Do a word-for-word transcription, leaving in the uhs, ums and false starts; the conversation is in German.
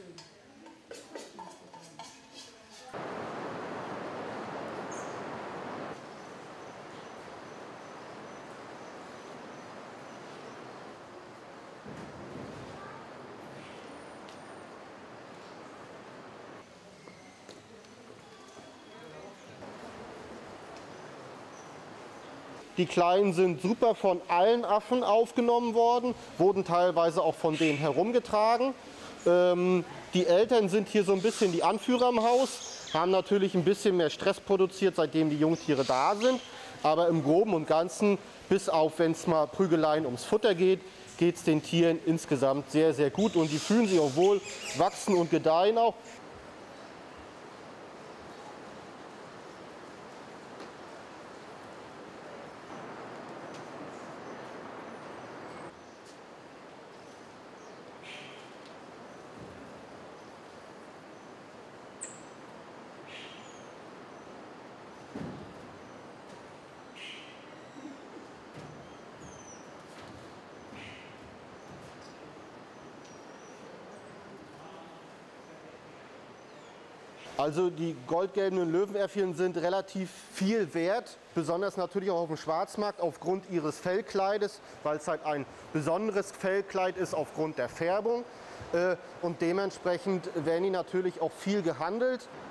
Die Kleinen sind super von allen Affen aufgenommen worden, wurden teilweise auch von denen herumgetragen. Ähm, die Eltern sind hier so ein bisschen die Anführer im Haus, haben natürlich ein bisschen mehr Stress produziert, seitdem die Jungtiere da sind. Aber im Groben und Ganzen, bis auf wenn es mal Prügeleien ums Futter geht, geht es den Tieren insgesamt sehr, sehr gut. Und die fühlen sich auch wohl, wachsen und gedeihen auch. Also die goldgelben Löwenäffchen sind relativ viel wert, besonders natürlich auch auf dem Schwarzmarkt aufgrund ihres Fellkleides, weil es halt ein besonderes Fellkleid ist aufgrund der Färbung. Und dementsprechend werden die natürlich auch viel gehandelt.